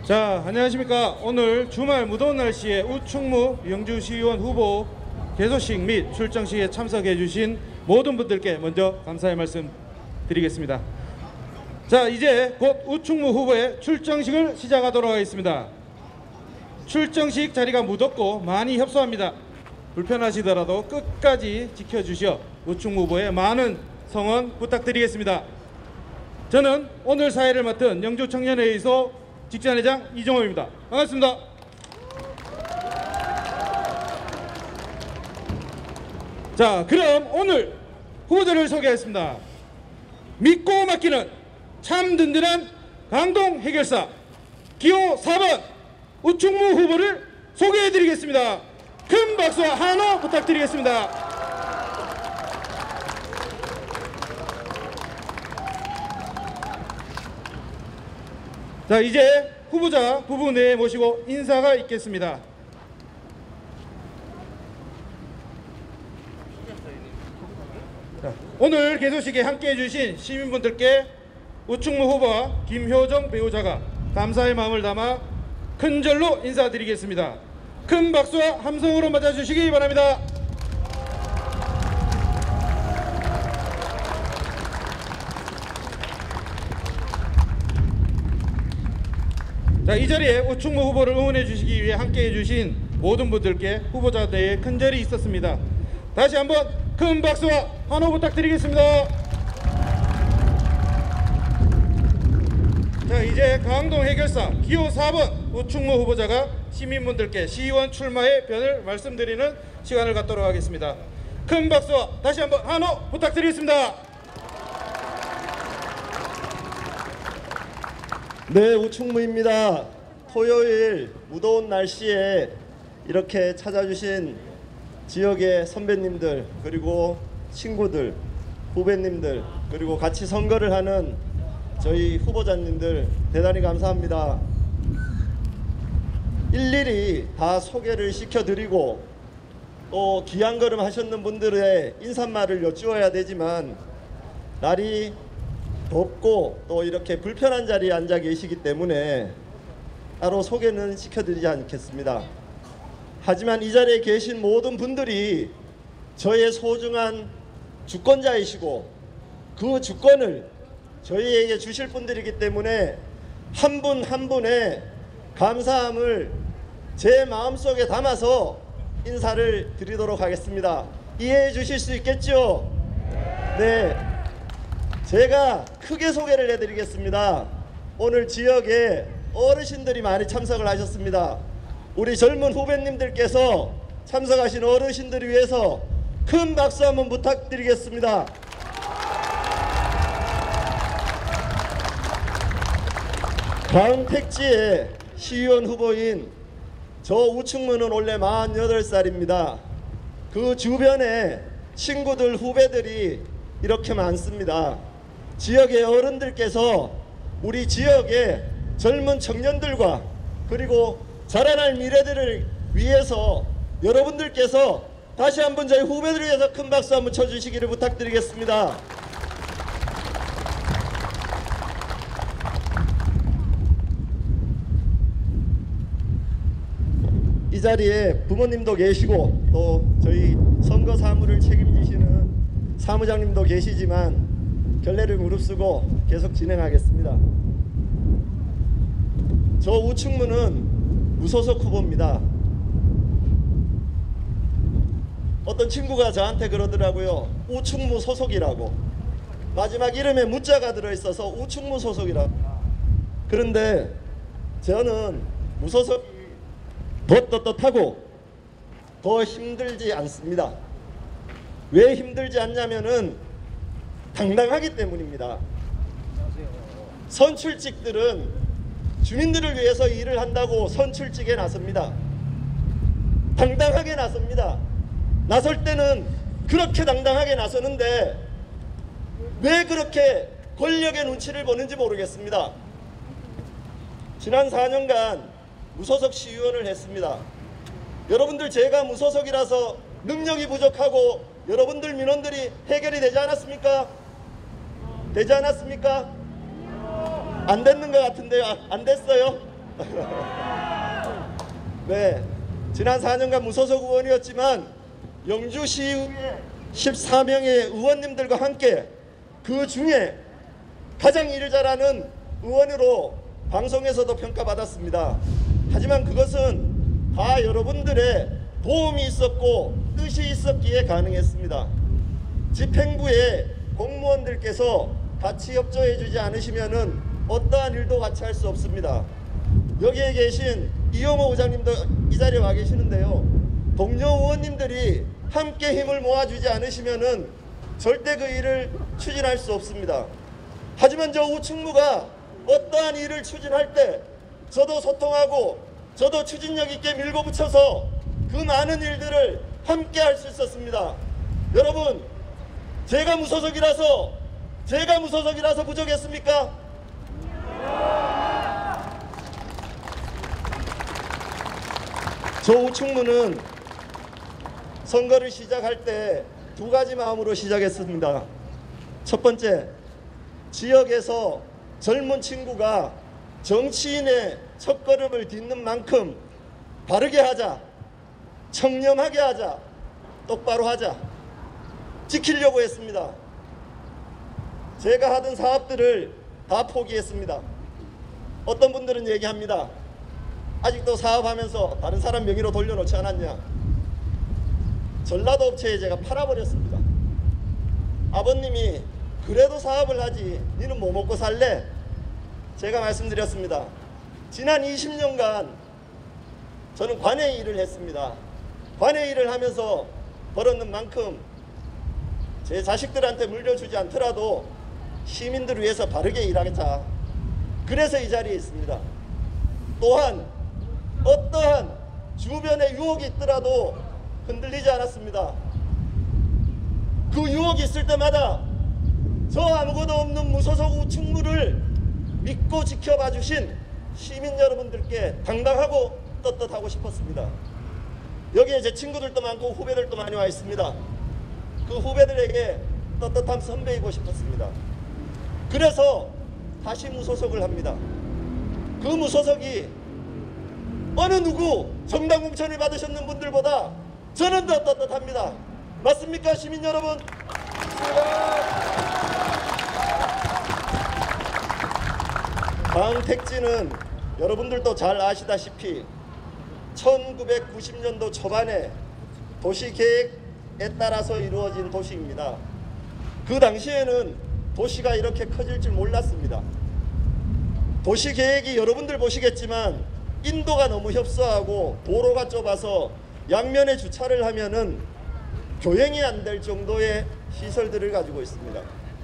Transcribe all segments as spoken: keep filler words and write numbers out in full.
자, 안녕하십니까. 오늘 주말 무더운 날씨에 우충무 영주시의원 후보 개소식 및 출정식에 참석해 주신 모든 분들께 먼저 감사의 말씀 드리겠습니다. 자, 이제 곧 우충무 후보의 출정식을 시작하도록 하겠습니다. 출정식 자리가 무덥고 많이 협소합니다. 불편하시더라도 끝까지 지켜주시어 우충무 후보의 많은 성원 부탁드리겠습니다. 저는 오늘 사회를 맡은 영주청년회의소 직전회장 이종호입니다. 반갑습니다. 자, 그럼 오늘 후보자를 소개하겠습니다. 믿고 맡기는 참 든든한 강동 해결사 기호 사 번 우충무 후보를 소개해드리겠습니다. 큰 박수와 환호 부탁드리겠습니다. 자, 이제 후보자 부부 내에 모시고 인사가 있겠습니다. 자, 오늘 개소식에 함께해 주신 시민분들께 우충무 후보와 김효정 배우자가 감사의 마음을 담아 큰절로 인사드리겠습니다. 큰 박수와 함성으로 맞아주시기 바랍니다. 자, 이 자리에 우충무 후보를 응원해 주시기 위해 함께해 주신 모든 분들께 후보자 내에 큰절이 있었습니다. 다시 한번 큰 박수와 환호 부탁드리겠습니다. 자, 이제 강동 해결사 기호 사 번 우충무 후보자가 시민분들께 시의원 출마의 변을 말씀드리는 시간을 갖도록 하겠습니다. 큰 박수와 다시 한번 환호 부탁드리겠습니다. 네, 우충무입니다. 토요일 무더운 날씨에 이렇게 찾아주신 지역의 선배님들, 그리고 친구들, 후배님들, 그리고 같이 선거를 하는 저희 후보자님들 대단히 감사합니다. 일일이 다 소개를 시켜드리고 또 귀한 걸음 하셨는 분들의 인사말을 여쭈어야 되지만 날이 덥고 또 이렇게 불편한 자리에 앉아 계시기 때문에 따로 소개는 시켜드리지 않겠습니다. 하지만 이 자리에 계신 모든 분들이 저의 소중한 주권자이시고 그 주권을 저희에게 주실 분들이기 때문에 한 분 한 분의 감사함을 제 마음속에 담아서 인사를 드리도록 하겠습니다. 이해해 주실 수 있겠죠? 네. 제가 크게 소개를 해드리겠습니다. 오늘 지역에 어르신들이 많이 참석을 하셨습니다. 우리 젊은 후배님들께서 참석하신 어르신들을 위해서 큰 박수 한번 부탁드리겠습니다. 다음 택지의 시의원 후보인 저 우충무는 원래 마흔여덟 살입니다. 그 주변에 친구들, 후배들이 이렇게 많습니다. 지역의 어른들께서 우리 지역의 젊은 청년들과 그리고 자라날 미래들을 위해서 여러분들께서 다시 한번 저희 후배들을 위해서 큰 박수 한번 쳐주시기를 부탁드리겠습니다. 이 자리에 부모님도 계시고 또 저희 선거 사무를 책임지시는 사무장님도 계시지만 결례를 무릅쓰고 계속 진행하겠습니다. 저 우충무는 무소속 후보입니다. 어떤 친구가 저한테 그러더라고요. 우충무 소속이라고. 마지막 이름에 무자가 들어있어서 우충무 소속이라고. 그런데 저는 무소속이 더 떳떳하고 더 힘들지 않습니다. 왜 힘들지 않냐면은 당당하기 때문입니다. 선출직들은 주민들을 위해서 일을 한다고 선출직에 나섭니다. 당당하게 나섭니다. 나설 때는 그렇게 당당하게 나서는데 왜 그렇게 권력의 눈치를 보는지 모르겠습니다. 지난 사 년간 무소속 시의원을 했습니다. 여러분들 제가 무소속이라서 능력이 부족하고 여러분들 민원들이 해결이 되지 않았습니까? 되지 않았습니까? 안 됐는 것 같은데요. 안 됐어요? 네, 지난 사 년간 무소속 의원이었지만 영주시의회 십사 명의 의원님들과 함께 그 중에 가장 일을 잘하는 의원으로 방송에서도 평가받았습니다. 하지만 그것은 다 여러분들의 도움이 있었고 뜻이 있었기에 가능했습니다. 집행부의 공무원들께서 같이 협조해 주지 않으시면은 어떠한 일도 같이 할 수 없습니다. 여기에 계신 이용호 의장님도 이 자리에 와 계시는데요. 동료 의원님들이 함께 힘을 모아주지 않으시면은 절대 그 일을 추진할 수 없습니다. 하지만 저 우충무가 어떠한 일을 추진할 때 저도 소통하고 저도 추진력 있게 밀고 붙여서 그 많은 일들을 함께 할 수 있었습니다. 여러분, 제가 무소속이라서 제가 무소속이라서 부족했습니까? 저 우충무는 선거를 시작할 때 두 가지 마음으로 시작했습니다. 첫 번째, 지역에서 젊은 친구가 정치인의 첫걸음을 딛는 만큼 바르게 하자, 청렴하게 하자, 똑바로 하자, 지키려고 했습니다. 제가 하던 사업들을 다 포기했습니다. 어떤 분들은 얘기합니다. 아직도 사업하면서 다른 사람 명의로 돌려놓지 않았냐. 전라도 업체에 제가 팔아버렸습니다. 아버님이 그래도 사업을 하지 니는 뭐 먹고 살래? 제가 말씀드렸습니다. 지난 이십 년간 저는 관외 일을 했습니다. 관외 일을 하면서 벌었는 만큼 제 자식들한테 물려주지 않더라도 시민들을 위해서 바르게 일하겠다. 그래서 이 자리에 있습니다. 또한 어떠한 주변에 유혹이 있더라도 흔들리지 않았습니다. 그 유혹이 있을 때마다 저 아무것도 없는 무소속 우충무를 믿고 지켜봐 주신 시민 여러분들께 당당하고 떳떳하고 싶었습니다. 여기에 제 친구들도 많고 후배들도 많이 와 있습니다. 그 후배들에게 떳떳한 선배이고 싶었습니다. 그래서 다시 무소속을 합니다. 그 무소속이 어느 누구 정당 공천을 받으셨는 분들보다 저는 더 떳떳합니다. 맞습니까, 시민 여러분? 강택진은 여러분들도 잘 아시다시피 천구백구십 년도 초반에 도시계획에 따라서 이루어진 도시입니다. 그 당시에는 도시가 이렇게 커질 줄 몰랐습니다. 도시계획이 여러분들 보시겠지만 인도가 너무 협소하고 도로가 좁아서 양면에 주차를 하면은 교행이 안 될 정도의 시설들을 가지고 있습니다.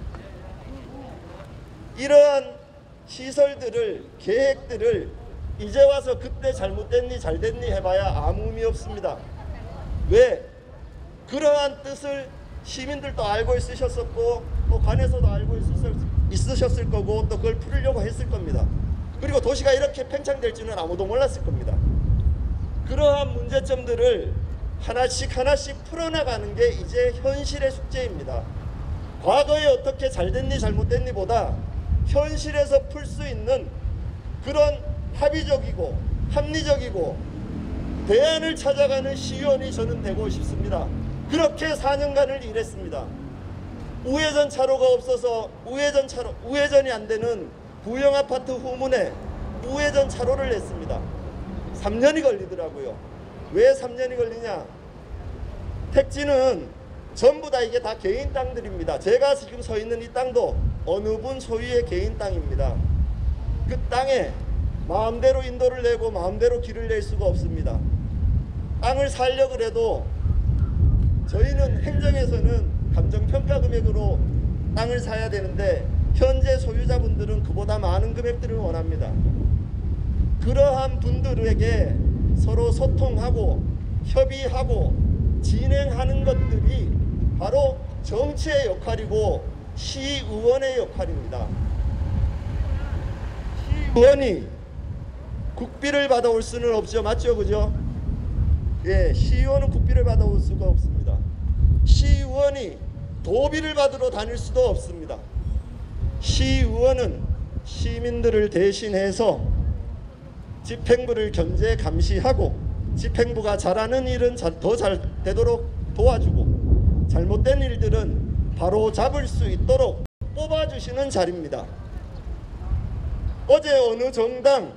이러한 시설들을, 계획들을 이제 와서 그때 잘못됐니 잘됐니 해봐야 아무 의미 없습니다. 왜? 그러한 뜻을 시민들도 알고 있으셨었고 또 관에서도 알고 있으셨, 있으셨을 거고 또 그걸 풀으려고 했을 겁니다. 그리고 도시가 이렇게 팽창될 줄은 아무도 몰랐을 겁니다. 그러한 문제점들을 하나씩 하나씩 풀어나가는 게 이제 현실의 숙제입니다. 과거에 어떻게 잘됐니 잘못됐니 보다 현실에서 풀 수 있는 그런 합의적이고 합리적이고 대안을 찾아가는 시의원이 저는 되고 싶습니다. 그렇게 사 년간을 일했습니다. 우회전 차로가 없어서 우회전 차로, 우회전이 안 되는 부영 아파트 후문에 우회전 차로를 냈습니다. 삼 년이 걸리더라고요. 왜 삼 년이 걸리냐? 택지는 전부 다 이게 다 개인 땅들입니다. 제가 지금 서 있는 이 땅도 어느 분 소유의 개인 땅입니다. 그 땅에 마음대로 인도를 내고 마음대로 길을 낼 수가 없습니다. 땅을 살려고 해도 저희는 행정에서는 감정평가 금액으로 땅을 사야 되는데 현재 소유자분들은 그보다 많은 금액들을 원합니다. 그러한 분들에게 서로 소통하고 협의하고 진행하는 것들이 바로 정치의 역할이고 시의원의 역할입니다. 시의원이 국비를 받아올 수는 없죠. 맞죠? 그죠? 예, 시의원은 국비를 받아올 수가 없습니다. 시의원이 도비를 받으러 다닐 수도 없습니다. 시의원은 시민들을 대신해서 집행부를 견제 감시하고 집행부가 잘하는 일은 더 잘 되도록 도와주고 잘못된 일들은 바로 잡을 수 있도록 뽑아주시는 자리입니다. 어제 어느 정당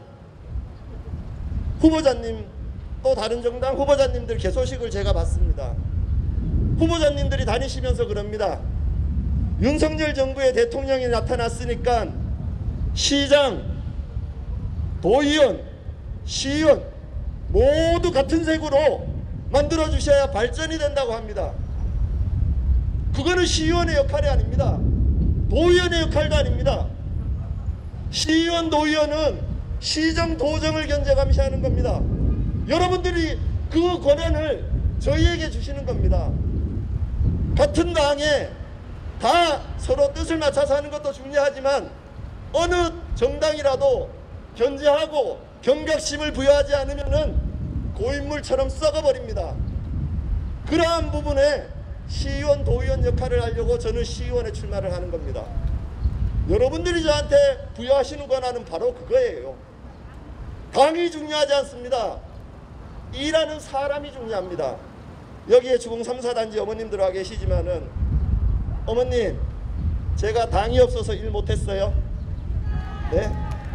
후보자님 또 다른 정당 후보자님들 개소식을 제가 봤습니다. 후보자님들이 다니시면서 그럽니다. 윤석열 정부의 대통령이 나타났으니까 시장, 도의원, 시의원 모두 같은 색으로 만들어 주셔야 발전이 된다고 합니다. 그거는 시의원의 역할이 아닙니다. 도의원의 역할도 아닙니다. 시의원, 도의원은 시정, 도정을 견제 감시하는 겁니다. 여러분들이 그 권한을 저희에게 주시는 겁니다. 같은 당에 다 서로 뜻을 맞춰서 하는 것도 중요하지만 어느 정당이라도 견제하고 경각심을 부여하지 않으면은 고인물처럼 썩어버립니다. 그러한 부분에 시의원, 도의원 역할을 하려고 저는 시의원에 출마를 하는 겁니다. 여러분들이 저한테 부여하시는 권한은 바로 그거예요. 당이 중요하지 않습니다. 일하는 사람이 중요합니다. 여기에 주공 삼 사 단지 어머님들 와 계시지만은 어머님 제가 당이 없어서 일 못했어요? 네?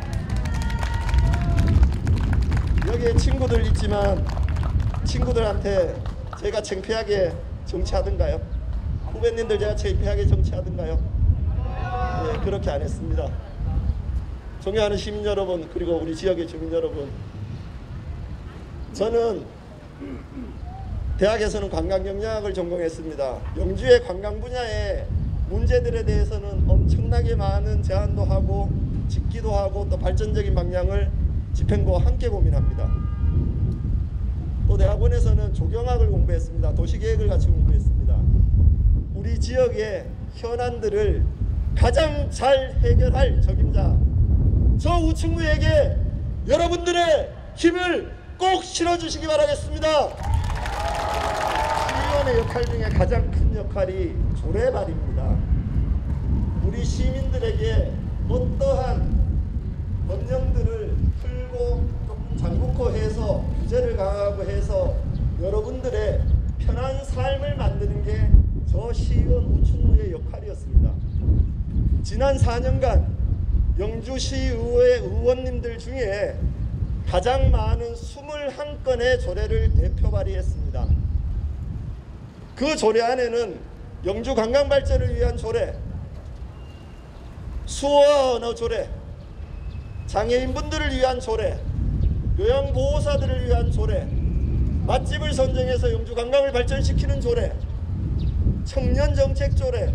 여기에 친구들 있지만 친구들한테 제가 창피하게 정치하던가요? 후배님들 제가 창피하게 정치하던가요? 네, 그렇게 안 했습니다. 존경하는 시민 여러분, 그리고 우리 지역의 주민 여러분, 저는 대학에서는 관광경영학을 전공했습니다. 영주의 관광 분야의 문제들에 대해서는 엄청나게 많은 제안도 하고 짓기도 하고 또 발전적인 방향을 집행부와 함께 고민합니다. 또 대학원에서는 조경학을 공부했습니다. 도시계획을 같이 공부했습니다. 우리 지역의 현안들을 가장 잘 해결할 적임자 저 우충무에게 여러분들의 힘을 꼭 실어주시기 바라겠습니다. 시의원의 역할 중에 가장 큰 역할이 조례발입니다. 우리 시민들에게 어떠한 법령들을 풀고 조금 장국화해서 규제를 강화하고 해서 여러분들의 편한 삶을 만드는 게 저 시의원 우충무의 역할이었습니다. 지난 사 년간 영주시의회 의원님들 중에 가장 많은 이십일 건의 조례를 대표 발의했습니다. 그 조례 안에는 영주 관광 발전을 위한 조례, 수어와 언어 조례, 장애인분들을 위한 조례, 요양보호사들을 위한 조례, 맛집을 선정해서 영주 관광을 발전시키는 조례, 청년정책 조례,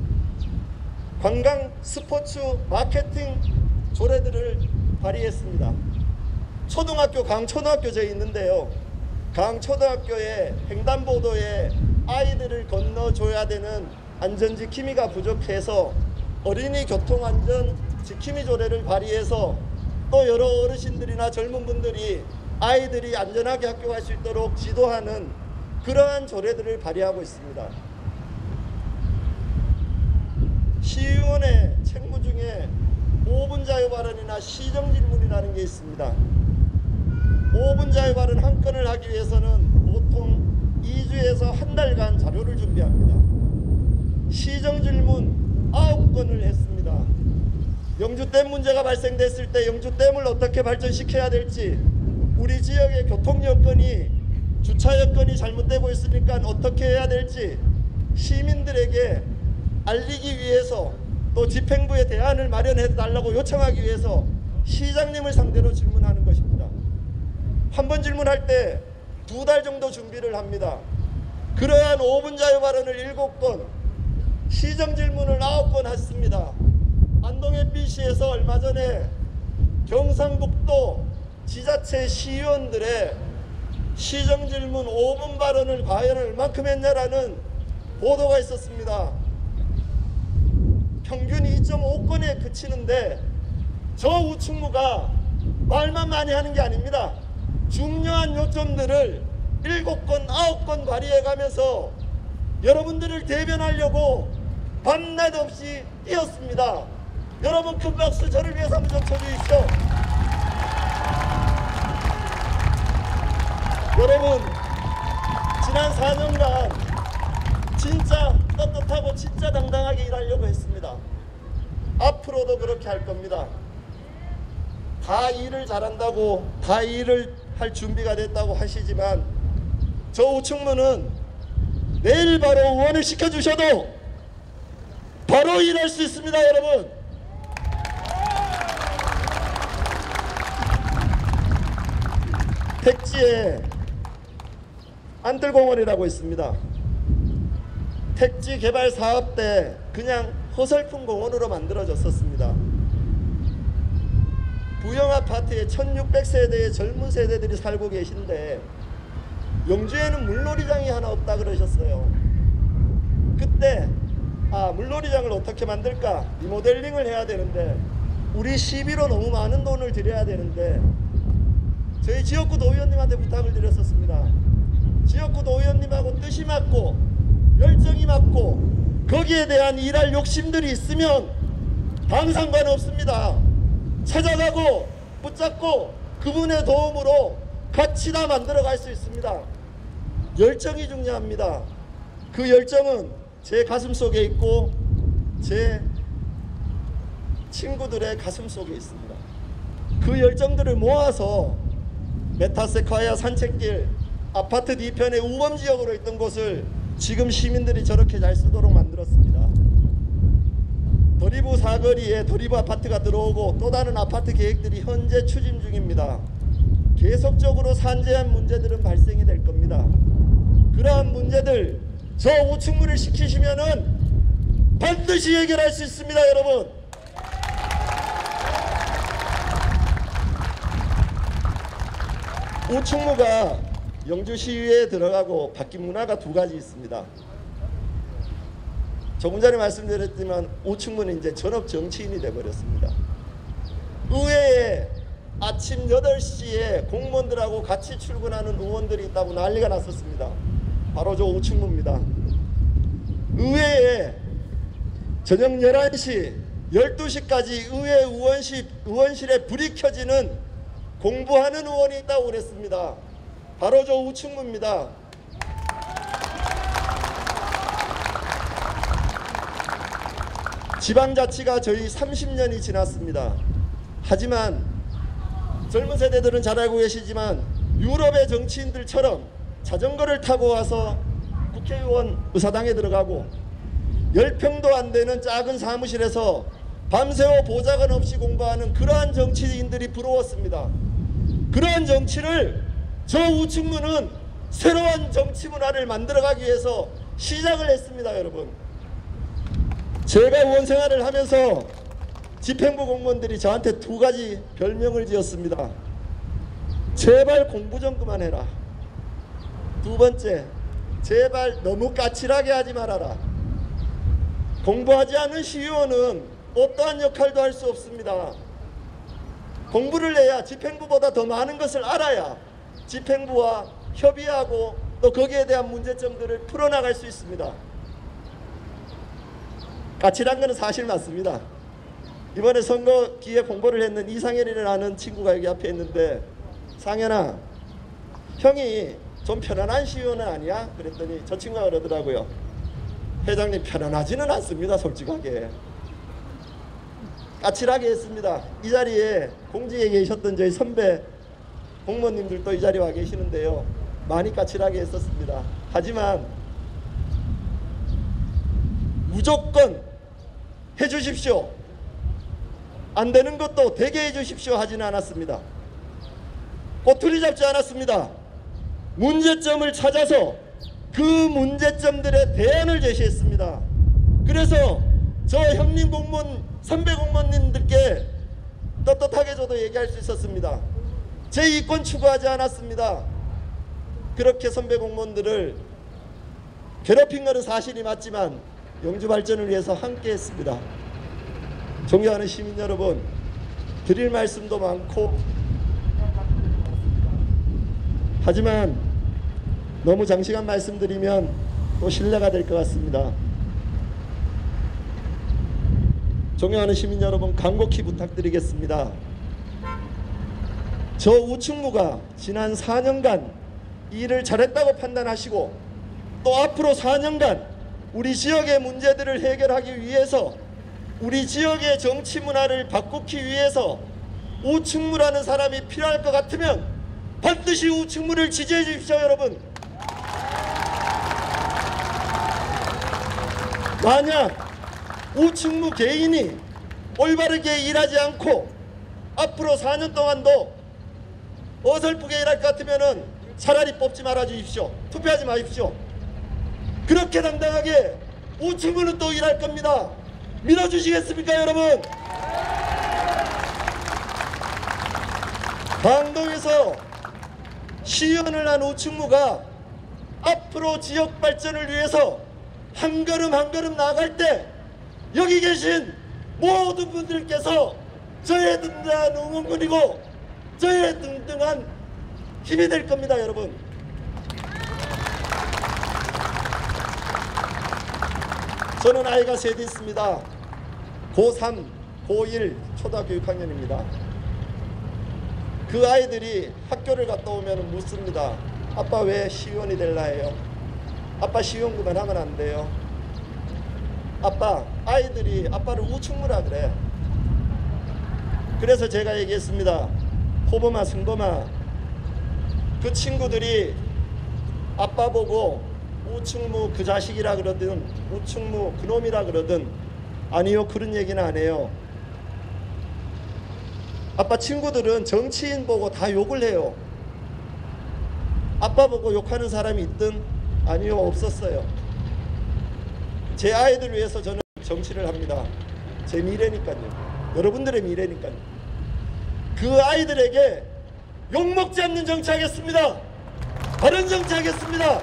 관광 스포츠 마케팅 조례들을 발의했습니다. 초등학교 강초등학교제에 있는데요. 강초등학교에 횡단보도에 아이들을 건너줘야 되는 안전지킴이가 부족해서 어린이 교통안전 지킴이 조례를 발의해서 또 여러 어르신들이나 젊은 분들이 아이들이 안전하게 학교 갈 수 있도록 지도하는 그러한 조례들을 발의하고 있습니다. 시의원의 책무 중에 오 분 자유 발언이나 시정질문이라는 게 있습니다. 오 분 자유 발언 한 건을 하기 위해서는 보통 이 주에서 한 달간 자료를 준비합니다. 시정질문 아홉 건을 했습니다. 영주댐 문제가 발생됐을 때 영주댐을 어떻게 발전시켜야 될지, 우리 지역의 교통 여건이 주차 여건이 잘못되고 있으니까 어떻게 해야 될지 시민들에게 알리기 위해서 또 집행부에 대안을 마련해 달라고 요청하기 위해서 시장님을 상대로 질문하는 것입니다. 한 번 질문할 때 두 달 정도 준비를 합니다. 그러한 오 분 자유 발언을 일곱 건, 시정 질문을 아홉 건 했습니다. 안동 엠비씨에서 얼마 전에 경상북도 지자체 시의원들의 시정 질문 오 분 발언을 과연 얼만큼 했냐라는 보도가 있었습니다. 평균 이 점 오 건에 그치는데 저 우충무가 말만 많이 하는 게 아닙니다. 중요한 요점들을 일곱 건, 아홉 건 발의해가면서 여러분들을 대변하려고 밤낮 없이 뛰었습니다. 여러분 큰 박수 저를 위해서 한번 좀 쳐주십시오. 여러분, 지난 사 년간 진짜 떳떳하고 진짜 당당하게 일하려고 했습니다. 앞으로도 그렇게 할 겁니다. 다 일을 잘한다고, 다 일을 할 준비가 됐다고 하시지만 저 우충무는 내일 바로 의원을 시켜주셔도 바로 일할 수 있습니다. 여러분, 택지에 안뜰공원이라고 있습니다. 택지 개발 사업 때 그냥 허설픈 공원으로 만들어졌었습니다. 부영 아파트에 천육백 세대의 젊은 세대들이 살고 계신데 영주에는 물놀이장이 하나 없다 그러셨어요. 그때 아 물놀이장을 어떻게 만들까, 리모델링을 해야 되는데 우리 시비로 너무 많은 돈을 들여야 되는데 저희 지역구 도의원님한테 부탁을 드렸었습니다. 지역구 도의원님하고 뜻이 맞고 열정이 맞고 거기에 대한 일할 욕심들이 있으면 당 상관없습니다. 찾아가고 붙잡고 그분의 도움으로 같이 다 만들어갈 수 있습니다. 열정이 중요합니다. 그 열정은 제 가슴 속에 있고 제 친구들의 가슴 속에 있습니다. 그 열정들을 모아서 메타세콰이아 산책길, 아파트 뒤편의 우범지역으로 있던 곳을 지금 시민들이 저렇게 잘 쓰도록 만들었습니다. 도리부 사거리에 도리부 아파트가 들어오고 또 다른 아파트 계획들이 현재 추진 중입니다. 계속적으로 산재한 문제들은 발생이 될 겁니다. 그러한 문제들 저 우충무를 시키시면은 반드시 해결할 수 있습니다. 여러분, 우충무가 영주시의회에 들어가고 바뀐 문화가 두 가지 있습니다. 조금 전에 말씀드렸지만 우충무는 이제 전업 정치인이 되어버렸습니다. 의회에 아침 여덟 시에 공무원들하고 같이 출근하는 의원들이 있다고 난리가 났었습니다. 바로 저 우충무입니다. 의회에 저녁 열한 시, 열두 시까지 의회 의원실, 의원실에 불이 켜지는 공부하는 의원이 있다고 그랬습니다. 바로 저 우충무입니다. 지방자치가 저희 삼십 년이 지났습니다. 하지만 젊은 세대들은 잘 알고 계시지만 유럽의 정치인들처럼 자전거를 타고 와서 국회의원 의사당에 들어가고 열 평도 안 되는 작은 사무실에서 밤새워 보좌관 없이 공부하는 그러한 정치인들이 부러웠습니다. 그러한 정치를 저 우충무는 새로운 정치 문화를 만들어가기 위해서 시작을 했습니다. 여러분, 제가 의원 생활을 하면서 집행부 공무원들이 저한테 두 가지 별명을 지었습니다. 제발 공부 좀 그만해라. 두 번째, 제발 너무 까칠하게 하지 말아라. 공부하지 않은 시의원은 어떠한 역할도 할 수 없습니다. 공부를 해야 집행부보다 더 많은 것을 알아야 집행부와 협의하고 또 거기에 대한 문제점들을 풀어나갈 수 있습니다. 까칠한 것은 사실 맞습니다. 이번에 선거 기획 홍보를 했는 이상현이라는 친구가 여기 앞에 있는데, 상현아, 형이 좀 편안한 시의원은 아니야? 그랬더니 저 친구가 그러더라고요. 회장님, 편안하지는 않습니다. 솔직하게 까칠하게 했습니다. 이 자리에 공직에 계셨던 저희 선배 공무원님들도 이 자리에 와 계시는데요, 많이 까칠하게 했었습니다. 하지만 무조건 해주십시오, 안 되는 것도 되게 해주십시오 하지는 않았습니다. 꼬투리 잡지 않았습니다. 문제점을 찾아서 그 문제점들의 대안을 제시했습니다. 그래서 저 형님 공무원, 선배 공무원님들께 떳떳하게 저도 얘기할 수 있었습니다. 제 이권 추구하지 않았습니다. 그렇게 선배 공무원들을 괴롭힌 것은 사실이 맞지만 영주 발전을 위해서 함께 했습니다. 존경하는 시민 여러분, 드릴 말씀도 많고 하지만 너무 장시간 말씀드리면 또 신뢰가 될 것 같습니다. 존경하는 시민 여러분, 간곡히 부탁드리겠습니다. 저 우충무가 지난 사 년간 일을 잘했다고 판단하시고 또 앞으로 사 년간 우리 지역의 문제들을 해결하기 위해서 우리 지역의 정치 문화를 바꾸기 위해서 우충무라는 사람이 필요할 것 같으면 반드시 우충무를 지지해 주십시오. 여러분, 만약 우충무 개인이 올바르게 일하지 않고 앞으로 사 년 동안도 어설프게 일할 것 같으면 차라리 뽑지 말아 주십시오. 투표하지 마십시오. 그렇게 당당하게 우충무는 또 일할 겁니다. 믿어주시겠습니까 여러분? 강동에서 시의원을 한 우충무가 앞으로 지역 발전을 위해서 한 걸음 한 걸음 나아갈 때 여기 계신 모든 분들께서 저의 든든한 응원군이고 저의 든든한 힘이 될 겁니다. 여러분, 저는 아이가 셋이 있습니다. 고삼, 고일 초등학교 육 학년입니다. 그 아이들이 학교를 갔다 오면 묻습니다. 아빠 왜 시의원이 될라 해요? 아빠 시의원 그만하면 안 돼요? 아빠, 아이들이 아빠를 우충무라 그래. 그래서 제가 얘기했습니다. 호범아, 승범아, 그 친구들이 아빠 보고 우충무 그 자식이라 그러든 우충무 그놈이라 그러든 아니요, 그런 얘기는 안 해요. 아빠 친구들은 정치인 보고 다 욕을 해요. 아빠 보고 욕하는 사람이 있든 아니요, 없었어요. 제 아이들 위해서 저는 정치를 합니다. 제 미래니까요. 여러분들의 미래니까요. 그 아이들에게 욕먹지 않는 정치하겠습니다. 바른 정치하겠습니다.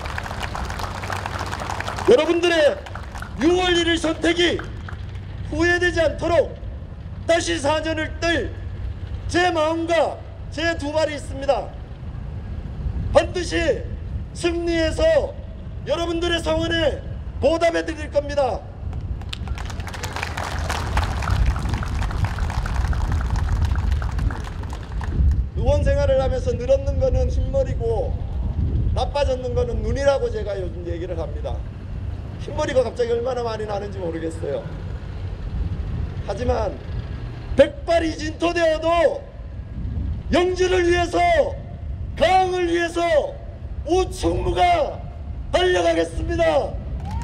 여러분들의 유월 일일 선택이 후회되지 않도록 다시 사 년을 뜰 제 마음과 제 두 발이 있습니다. 반드시 승리해서 여러분들의 성원에 보답해 드릴 겁니다. 의원 생활을 하면서 늘었는 거는 흰머리고 나빠졌는 거는 눈이라고 제가 요즘 얘기를 합니다. 흰머리가 갑자기 얼마나 많이 나는지 모르겠어요. 하지만 백발이 진토되어도 영주를 위해서, 강을 위해서 우충무가 달려가겠습니다.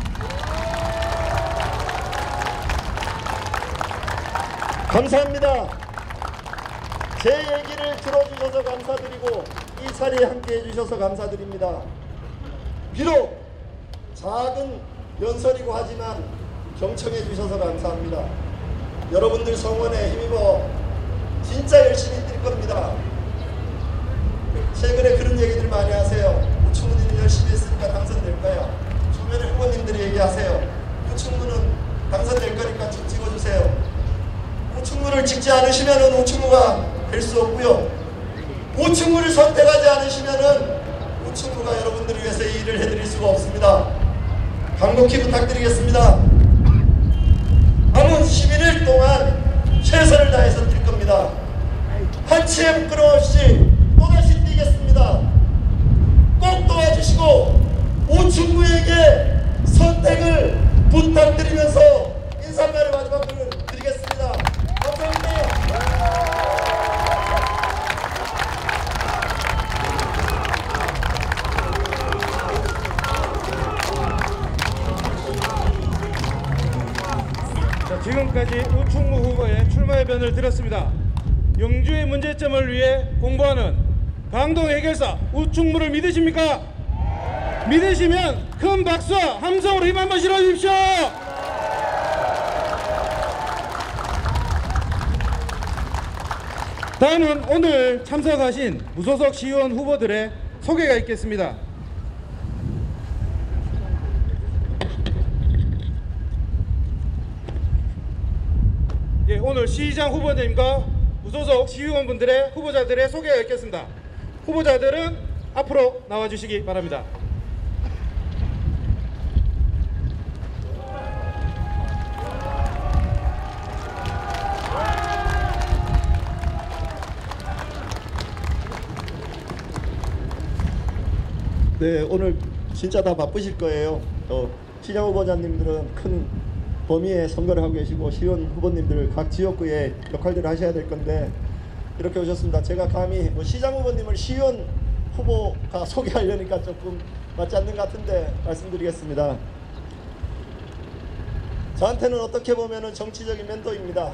감사합니다. 제 얘기를 들어주셔서 감사드리고 이 자리에 함께 해주셔서 감사드립니다. 비록 작은 연설이고 하지만 경청해 주셔서 감사합니다. 여러분들 성원에 힘입어 진짜 열심히 뛸 겁니다. 최근에 그런 얘기들 많이 하세요. 우충무는 열심히 했으니까 당선될 거야. 주변의 후보님들이 얘기하세요. 우충무는 당선될 거니까 좀 찍어주세요. 우충무를 찍지 않으시면 우충무가 될 수 없고요. 우충무를 선택하지 않으시면 우충무가 여러분들을 위해서 이 일을 해드릴 수가 없습니다. 간곡히 부탁드리겠습니다. 남은 십일 일 동안 최선을 다해서 뛸 겁니다. 한치의 부끄러움 없이 또다시 뛰겠습니다. 꼭 도와주시고 우충무에게 선택을 부탁드리면서 인사말을 마지막으로 드리겠습니다. 감사합니다. 자, 지금까지 우충무 후보의 출마 의견을 들었습니다. 영주의 문제점을 위해 공부하는 강동 해결사 우충무를 믿으십니까? 믿으시면 큰 박수와 함성으로 힘 한번 실어주십시오. 다음은 오늘 참석하신 무소속 시의원 후보들의 소개가 있겠습니다. 예, 오늘 시장 후보님과 무소속 시의원분들의 후보자들의 소개가 있겠습니다. 후보자들은 앞으로 나와주시기 바랍니다. 네, 오늘 진짜 다 바쁘실 거예요. 또 시장 후보자님들은 큰 범위의 선거를 하고 계시고 시의원 후보님들 각 지역구의 역할들을 하셔야 될 건데 이렇게 오셨습니다. 제가 감히 뭐 시장 후보님을 시의원 후보가 소개하려니까 조금 맞지 않는 것 같은데 말씀드리겠습니다. 저한테는 어떻게 보면 정치적인 멘토입니다.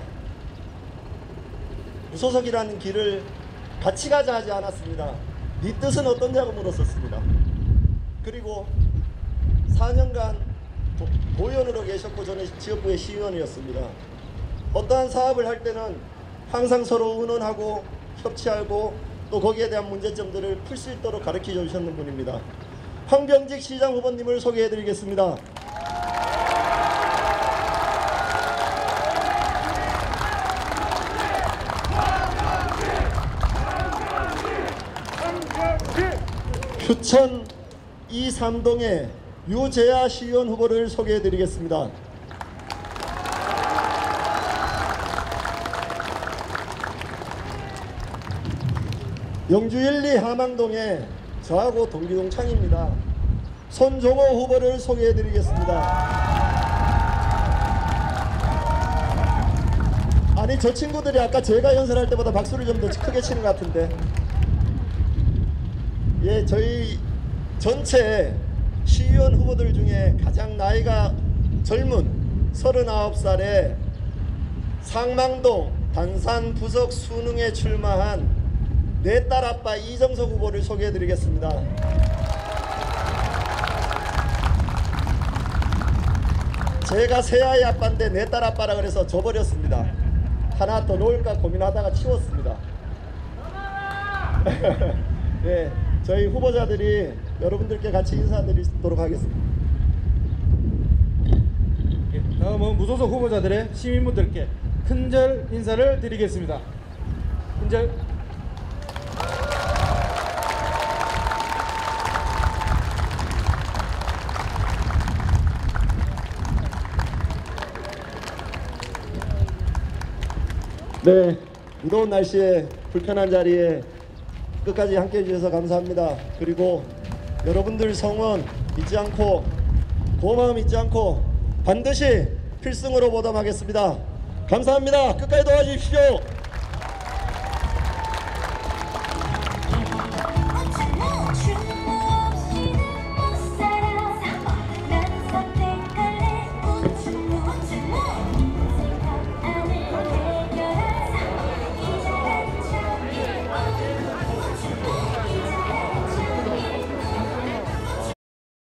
무소속이라는 길을 같이 가자 하지 않았습니다. 네 뜻은 어떠냐고 물었었습니다. 그리고 사 년간 보위원으로 계셨고 저는 지역구의 시의원이었습니다. 어떠한 사업을 할 때는 항상 서로 의논하고 협치하고 또 거기에 대한 문제점들을 풀 수 있도록 가르쳐 주셨는 분입니다. 황병직 시장 후보님을 소개해 드리겠습니다. 휴천 이삼동의 유재하 시의원 후보를 소개해 드리겠습니다. 영주 일, 이 하망동의 저하고 동기동창입니다. 손종호 후보를 소개해 드리겠습니다. 아니 저 친구들이 아까 제가 연설할 때보다 박수를 좀 더 크게 치는 것 같은데 예, 저희 전체 시의원 후보들 중에 가장 나이가 젊은 서른아홉 살의 상망동 단산 부석 수능에 출마한 내 딸 아빠 이정석 후보를 소개해 드리겠습니다. 제가 새아이 아빠인데 내 딸 아빠라 그래서 져버렸습니다. 하나 더 놓을까 고민하다가 치웠습니다. 네, 저희 후보자들이 여러분들께 같이 인사드리도록 하겠습니다. 예, 다음은 무소속 후보자들의 시민분들께 큰절 인사를 드리겠습니다. 큰절. 네, 무더운 날씨에 불편한 자리에 끝까지 함께 해주셔서 감사합니다. 그리고 여러분들 성원 잊지 않고 고마움 잊지 않고 반드시 필승으로 보답하겠습니다. 감사합니다. 끝까지 도와주십시오.